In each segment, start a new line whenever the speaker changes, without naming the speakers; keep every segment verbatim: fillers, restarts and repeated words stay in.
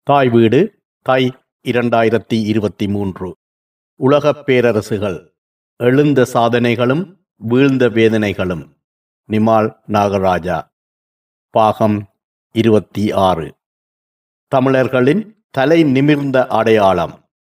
தாய் வீடு தை இரண்டாயிரத்தி இருபத்தி மூன்று. உலகப் பேரரசுகள், எழுந்த சாதனைகளும் வீழ்ந்த வேதனைகளும். நிமால் நாகராஜா. பாகம் இருபத்தி ஆறு. தமிழர்களின் தலை நிமிர்ந்த அடையாளம்.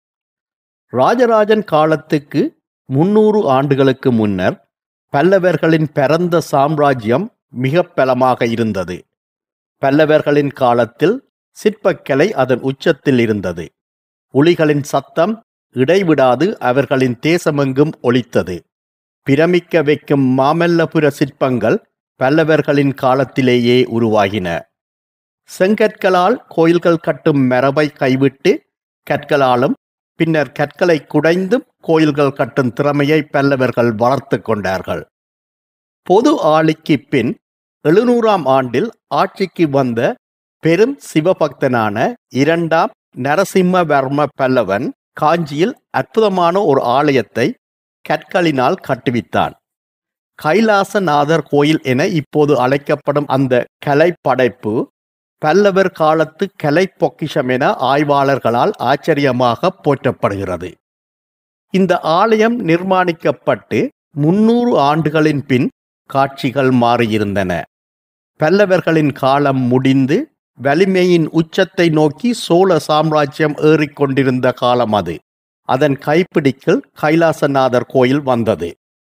ராஜராஜன் காலத்துக்கு முன்னூறு ஆண்டுகளுக்கு முன்னர் பல்லவர்களின் பரந்த சாம்ராஜ்யம் மிக பலமாக இருந்தது. பல்லவர்களின் காலத்தில் சிற்பக்கலை அதன் உச்சத்தில் இருந்தது. ஒலிகளின் சத்தம் இடைவிடாது அவர்களின் தேசமெங்கும் ஒலித்தது. பிரமிக்க வைக்கும் மாமல்லபுர சிற்பங்கள் பல்லவர்களின் காலத்திலேயே உருவாகின. செங்கற்களால் கோயில்கள் கட்டும் மரபை கைவிட்டு கற்களாலும் பின்னர் கற்களை குடைந்தும் கோயில்கள் கட்டும் திறமையை பல்லவர்கள் வளர்த்து கொண்டார்கள். பொது ஆளிக்கு பின் எழுநூறாம் ஆண்டில் ஆட்சிக்கு வந்த பெரும் சிவபக்தனான இரண்டாம் நரசிம்மவர்ம பல்லவன் காஞ்சியில் அற்புதமான ஒரு ஆலயத்தை கற்களினால் கட்டுவித்தான். கைலாசநாதர் கோயில் என இப்போது அழைக்கப்படும் அந்த கலை படைப்பு பல்லவர் காலத்து கலை பொக்கிஷம் என ஆய்வாளர்களால் ஆச்சரியமாக போற்றப்படுகிறது. இந்த ஆலயம் நிர்மாணிக்கப்பட்டு முன்னூறு ஆண்டுகளின் பின் காட்சிகள் மாறியிருந்தன. பல்லவர்களின் காலம் முடிந்து வலிமையின் உச்சத்தை நோக்கி சோழ சாம்ராஜ்யம் ஏறிக்கொண்டிருந்த காலம் அது. அதன் கைப்பிடிக்கில் கைலாசநாதர் கோயில் வந்தது.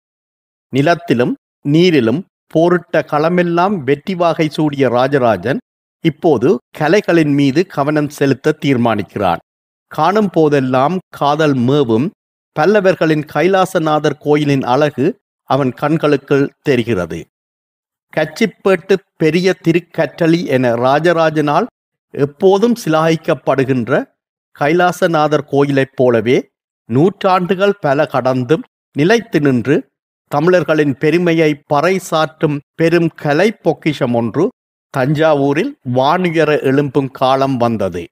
நிலத்திலும் நீரிலும் போரிட்ட களமெல்லாம் வெற்றி வாகை சூடிய ராஜராஜன் இப்போது கலைகளின் மீது கவனம் செலுத்த தீர்மானிக்கிறான். காணும் போதெல்லாம் காதல் மேவும் பல்லவர்களின் கைலாசநாதர் கோயிலின் அழகு அவன் கண்களுக்குள் தெரிகிறது. கச்சிப்பேட்டு பெரிய திருக்கற்றளி என ராஜராஜனால் எப்போதும் சிலாகிக்கப்படுகின்ற கைலாசநாதர் கோயிலைப் போலவே நூற்றாண்டுகள் பல கடந்தும் நிலைத்து நின்று தமிழர்களின் பெருமையை பறைசாற்றும் பெரும் கலை பொக்கிஷம் ஒன்று தஞ்சாவூரில் வானுயர எழும்பும் காலம் வந்தது.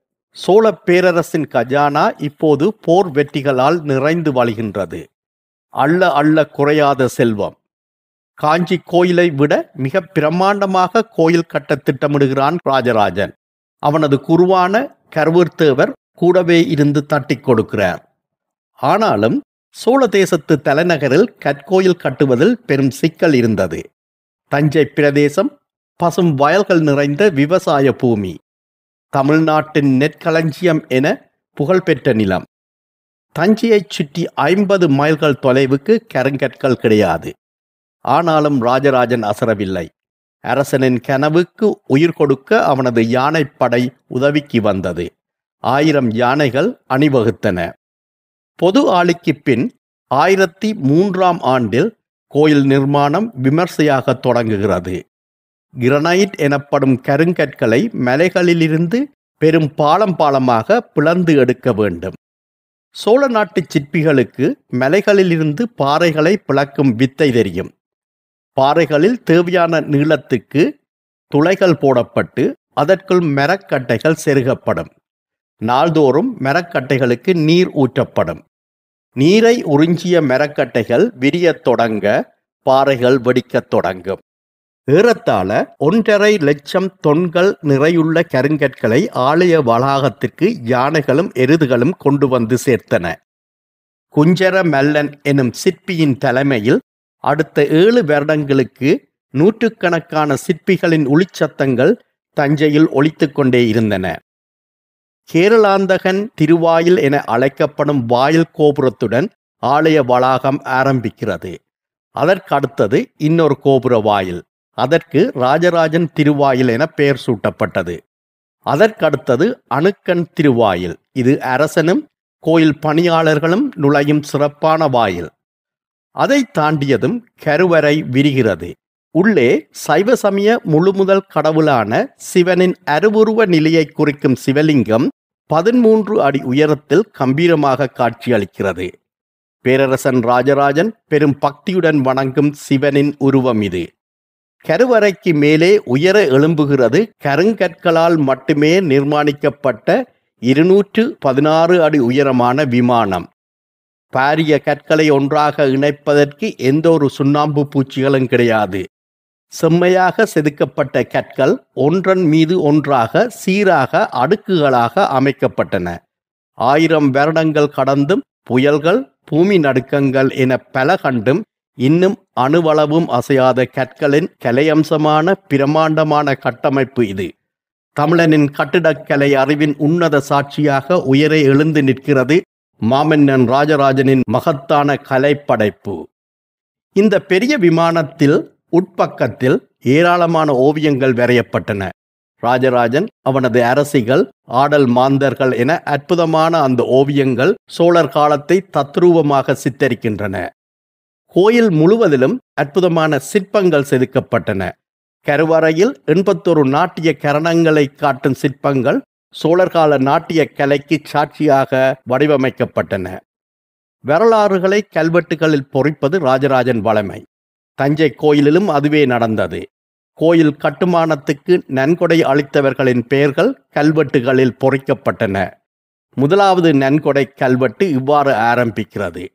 சோழ பேரரசின் கஜானா இப்போது போர் வெற்றிகளால் நிறைந்து வழிகின்றது. அள்ள அள்ள குறையாத செல்வம். காஞ்சி கோயிலை விட மிக பிரம்மாண்டமாக கோயில் கட்ட திட்டமிடுகிறான் ராஜராஜன். அவனது குருவான கருவூர்தேவர் கூடவே இருந்து தட்டி கொடுக்கிறார். ஆனாலும் சோழ தேசத்து தலைநகரில் கற்கோயில் கட்டுவதில் பெரும் சிக்கல் இருந்தது. தஞ்சை பிரதேசம் பசும் வயல்கள் நிறைந்த விவசாய பூமி. தமிழ்நாட்டின் நெற்களஞ்சியம் என புகழ்பெற்ற நிலம். தஞ்சையைச் சுற்றி ஐம்பது மைல்கள் தொலைவுக்கு கருங்கற்கள் கிடையாது. ஆனாலும் ராஜராஜன் அசரவில்லை. அரசனின் கனவுக்கு உயிர் கொடுக்க அவனது யானைப்படை உதவிக்கு வந்தது. ஆயிரம் யானைகள் அணிவகுத்தன. பொது ஆளிக்கு பின் ஆயிரத்தி மூன்றாம் ஆண்டில் கோயில் நிர்மாணம் விமர்சையாக தொடங்குகிறது. கிரனைட் எனப்படும் கருங்கற்களை மலைகளிலிருந்து பெரும் பாலம் பாலமாக பிளந்து எடுக்க வேண்டும். சோழ நாட்டு சிற்பிகளுக்கு மலைகளிலிருந்து பாறைகளை பிளக்கும் வித்தை தெரியும். பாறைகளில் தேவையான நீளத்துக்கு துளைகள் போடப்பட்டு அதற்குள் மரக்கட்டைகள் செருகப்படும். நாள்தோறும் மரக்கட்டைகளுக்கு நீர் ஊற்றப்படும். நீரை உறிஞ்சிய மரக்கட்டைகள் விரியத் தொடங்க பாறைகள் வெடிக்கத் தொடங்கும். ஏறத்தாழ ஒன்றரை லட்சம் தொன்கள் நிறையுள்ள கருங்கற்களை ஆலய வளாகத்திற்கு யானைகளும் எருதுகளும் கொண்டு வந்து சேர்த்தன. குஞ்சர மல்லன் எனும் சிற்பியின் தலைமையில் அடுத்த ஏழு வருடங்களுக்கு நூற்றுக்கணக்கான சிற்பிகளின் ஒளிச்சத்தங்கள் தஞ்சையில் ஒலித்து கொண்டே இருந்தன. கேரளாந்தகன் திருவாயில் என அழைக்கப்படும் வாயில் கோபுரத்துடன் ஆலய வளாகம் ஆரம்பிக்கிறது. அதற்கடுத்தது இன்னொரு கோபுர வாயில். அதற்கு ராஜராஜன் திருவாயில் என பெயர் சூட்டப்பட்டது. அதற்கடுத்தது அணுக்கன் திருவாயில். இது அரசனும் கோயில் பணியாளர்களும் நுழையும் சிறப்பான வாயில். அதை தாண்டியதும் கருவறை விரிகிறது. உள்ளே சைவ சமய முழுமுதல் கடவுளான சிவனின் அருவுருவ நிலையை குறிக்கும் சிவலிங்கம் பதிமூன்று அடி உயரத்தில் கம்பீரமாக காட்சியளிக்கிறது. பேரரசன் ராஜராஜன் பெரும் பக்தியுடன் வணங்கும் சிவனின் உருவம் இது. கருவறைக்கு மேலே உயர எழும்புகிறது கருங்கற்களால் மட்டுமே நிர்மாணிக்கப்பட்ட இருநூற்று பதினாறு அடி உயரமான விமானம். பாரிய கற்களை ஒன்றாக இணைப்பதற்கு எந்த ஒரு சுண்ணாம்பு பூச்சிகளும் கிடையாது. செம்மையாக செதுக்கப்பட்ட கற்கள் ஒன்றன் மீது ஒன்றாக சீராக அடுக்குகளாக அமைக்கப்பட்டன. ஆயிரம் வருடங்கள் கடந்தும் புயல்கள், பூமி நடுக்கங்கள் என பல கண்டும் இன்னும் அணுவளவும் அசையாத கற்களின் கலையம்சமான பிரமாண்டமான கட்டமைப்பு இது. தமிழனின் கட்டிடக்கலை அறிவின் உன்னத சாட்சியாக உயரே எழுந்து நிற்கிறது மாமன்னன் ராஜராஜனின் மகத்தான கலைப்படைப்பு. இந்த பெரிய விமானத்தில் உட்பக்கத்தில் ஏராளமான ஓவியங்கள் வரையப்பட்டன. ராஜராஜன், அவனது அரசிகள், ஆடல் மாந்தர்கள் என அற்புதமான அந்த ஓவியங்கள் சோழர் காலத்தை தத்ரூபமாக சித்தரிக்கின்றன. கோயில் முழுவதிலும் அற்புதமான சிற்பங்கள் செதுக்கப்பட்டன. கருவறையில் எண்பத்தொரு நாட்டிய கரணங்களை காட்டும் சிற்பங்கள் சோழர்கால நாட்டிய கலைக்கு சாட்சியாக வடிவமைக்கப்பட்டன. வரலாறுகளை கல்வெட்டுகளில் பொறிப்பது ராஜராஜன் வளமை. தஞ்சை கோயிலிலும் அதுவே நடந்தது. கோயில் கட்டுமானத்துக்கு நன்கொடை அளித்தவர்களின் பெயர்கள் கல்வெட்டுகளில் பொறிக்கப்பட்டன. முதலாவது நன்கொடை கல்வெட்டு இவ்வாறு ஆரம்பிக்கிறது: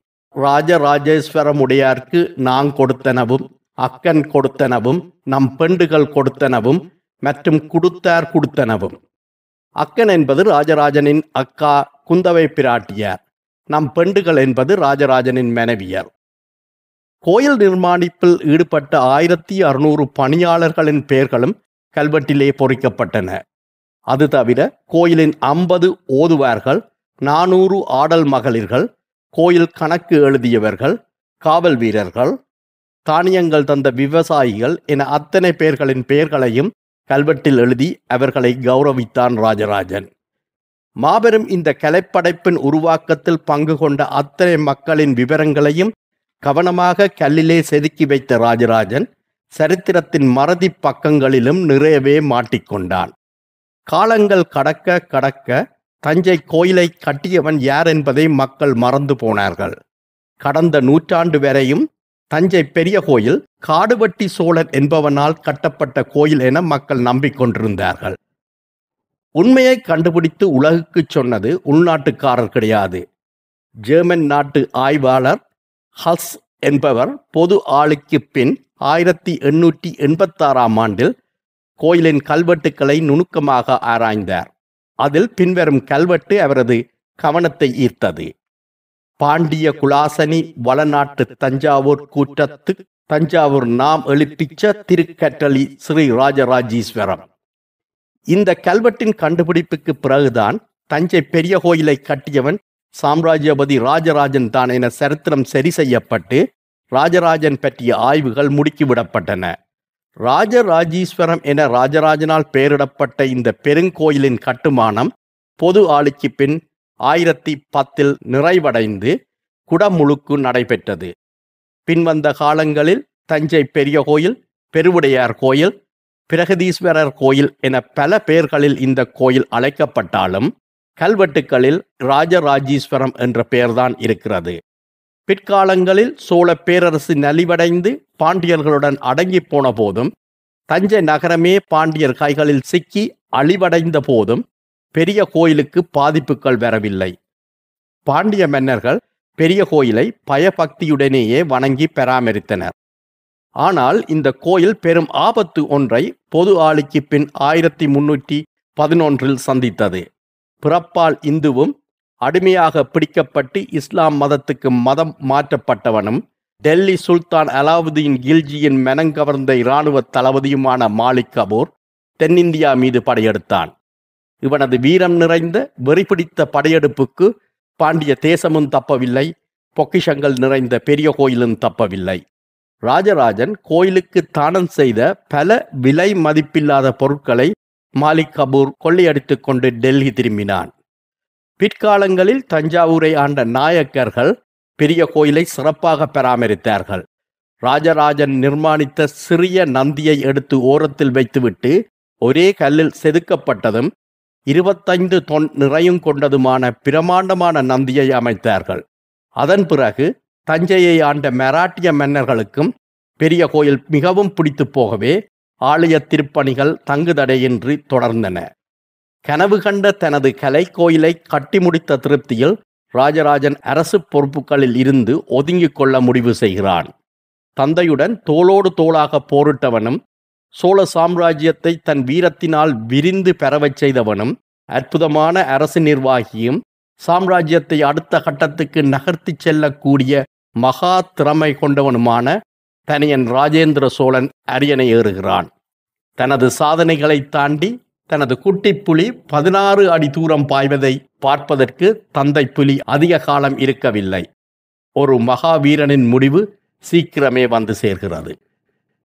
ராஜராஜேஸ்வரமுடையார்க்கு நாங் கொடுத்தனவும், அக்கன் கொடுத்தனவும், நம் பெண்டுகள் கொடுத்தனவும், மற்றும் குடுத்தார் கொடுத்தனவும். அக்கன் என்பது ராஜராஜனின் அக்கா குந்தவை பிராட்டியார். நம் பெண்டுகள் என்பது ராஜராஜனின் மனைவியர். கோயில் நிர்மாணிப்பில் ஈடுபட்ட ஆயிரத்தி அறுநூறு பணியாளர்களின் பெயர்களும் கல்வெட்டிலே பொறிக்கப்பட்டன. அது தவிர கோயிலின் ஐம்பது ஓதுவார்கள், நானூறு ஆடல் மகளிர்கள், கோயில் கணக்கு எழுதியவர்கள், காவல் வீரர்கள், தானியங்கள் தந்த விவசாயிகள் என அத்தனை பேர்களின் பெயர்களையும் கல்வெட்டில் எழுதி அவர்களை கௌரவித்தான் ராஜராஜன். மாபெரும் இந்த கலைப்படைப்பின் உருவாக்கத்தில் பங்கு கொண்ட அத்தனை மக்களின் விவரங்களையும் கவனமாக கல்லிலே செதுக்கி வைத்த ராஜராஜன் சரித்திரத்தின் மறதி பக்கங்களிலும் நிறையவே மாட்டிக்கொண்டான். காலங்கள் கடக்க கடக்க தஞ்சை கோயிலை கட்டியவன் யார் என்பதை மக்கள் மறந்து போனார்கள். கடந்த நூற்றாண்டு வரையும் தஞ்சை பெரிய கோயில் காடுவெட்டி சோழன் என்பவனால் கட்டப்பட்ட கோயில் என மக்கள் நம்பிக்கொண்டிருந்தார்கள். உண்மையை கண்டுபிடித்து உலகுக்கு சொன்னது உள்நாட்டுக்காரர் கிடையாது. ஜெர்மன் நாட்டு ஆய்வாளர் ஹல்ஸ் என்பவர் பொது ஆளுக்கு பின் ஆயிரத்தி எண்ணூற்றி எண்பத்தாறாம் ஆண்டில் கோயிலின் கல்வெட்டுக்களை நுணுக்கமாக ஆராய்ந்தார். அதில் பின்வரும் கல்வெட்டு அவரது கவனத்தை ஈர்த்தது: பாண்டிய குலாசனி வளநாட்டு தஞ்சாவூர் கூற்றத்து தஞ்சாவூர் நாம் எழுப்பிச்ச திருக்கற்றளி ஸ்ரீ ராஜராஜீஸ்வரம். இந்த கல்வெட்டின் கண்டுபிடிப்புக்கு பிறகுதான் தஞ்சை பெரிய கோயிலை கட்டியவன் சாம்ராஜ்யபதி ராஜராஜன் தான் என சரித்திரம் சரி செய்யப்பட்டு ராஜராஜன் பற்றிய ஆய்வுகள் முடுக்கிவிடப்பட்டன. ராஜராஜீஸ்வரம் என ராஜராஜனால் பெயரிடப்பட்ட இந்த பெருங்கோயிலின் கட்டுமானம் பொது ஆளுக்கு பின் ஆயிரத்தி பத்தில் நிறைவடைந்து குடமுழுக்கு நடைபெற்றது. பின்வந்த காலங்களில் தஞ்சை பெரிய கோயில், பெருவுடையார் கோயில், பிரகதீஸ்வரர் கோயில் என பல பெயர்களில் இந்த கோயில் அழைக்கப்பட்டாலும் கல்வெட்டுக்களில் ராஜராஜீஸ்வரம் என்ற பெயர்தான் இருக்கிறது. பிற்காலங்களில் சோழ பேரரசு நலிவடைந்து பாண்டியர்களுடன் அடங்கி போன போதும், தஞ்சை நகரமே பாண்டியர் கைகளில் சிக்கி அழிவடைந்த போதும் பெரிய கோயிலுக்கு பாதிப்புகள் வரவில்லை. பாண்டிய மன்னர்கள் பெரிய கோயிலை பயபக்தியுடனேயே வணங்கி பராமரித்தனர். ஆனால் இந்த கோயில் பெரும் ஆபத்து ஒன்றை பொது ஆளுக்கு பின் ஆயிரத்தி முன்னூற்றி பதினொன்றில் சந்தித்தது. பிறப்பால் இந்துவும் அடிமையாக பிடிக்கப்பட்டு இஸ்லாம் மதத்துக்கு மதம் மாற்றப்பட்டவனும் டெல்லி சுல்தான் அலாவுதீன் கில்ஜியின் மெனங்கவர்ந்த இராணுவ தளபதியுமான மாலிக் கபூர் தென்னிந்தியா மீது படையெடுத்தான். இவனது வீரம் நிறைந்த வெறிபிடித்த படையெடுப்புக்கு பாண்டிய தேசமும் தப்பவில்லை, பொக்கிஷங்கள் நிறைந்த பெரிய கோயிலும் தப்பவில்லை. ராஜராஜன் கோயிலுக்கு தானம் செய்த பல விலை மதிப்பில்லாத பொருட்களை மாலிக் கபூர் கொள்ளையடித்து கொண்டு டெல்லி திரும்பினான். பிற்காலங்களில் தஞ்சாவூரை ஆண்ட நாயக்கர்கள் பெரிய கோயிலை சிறப்பாக பராமரித்தார்கள். ராஜராஜன் நிர்மாணித்த சிறிய நந்தியை எடுத்து ஓரத்தில் வைத்துவிட்டு ஒரே கல்லில் செதுக்கப்பட்டதும் இருபத்தைந்து தொன் நிறையும் கொண்டதுமான பிரமாண்டமான நந்தியை அமைத்தார்கள். அதன் பிறகு தஞ்சையை ஆண்ட மராட்டிய மன்னர்களுக்கும் பெரிய கோயில் மிகவும் பிடித்து போகவே ஆலய திருப்பணிகள் தங்குதடையின்றி தொடர்ந்தன. கனவு கண்ட தனது கலை கோயிலை கட்டி முடித்த திருப்தியில் ராஜராஜன் அரசு பொறுப்புகளில் இருந்து ஒதுங்கிக் கொள்ள முடிவு செய்கிறான். தந்தையுடன் தோளோடு தோளாக போரிட்டவனும் சோழ சாம்ராஜ்யத்தை தன் வீரத்தினால் விரிந்து பெறவச் செய்தவனும் அற்புதமான அரசு நிர்வாகியும் சாம்ராஜ்யத்தை அடுத்த கட்டத்துக்கு நகர்த்தி செல்லக்கூடிய மகா திறமை கொண்டவனுமான தனியன் ராஜேந்திர சோழன் அரியணை ஏறுகிறான். தனது சாதனைகளை தாண்டி தனது குட்டி புலி பதினாறு அடி தூரம் பாய்வதை பார்ப்பதற்கு தந்தை புலி அதிக காலம் இருக்கவில்லை. ஒரு மகாவீரனின் முடிவு சீக்கிரமே வந்து சேர்கிறது.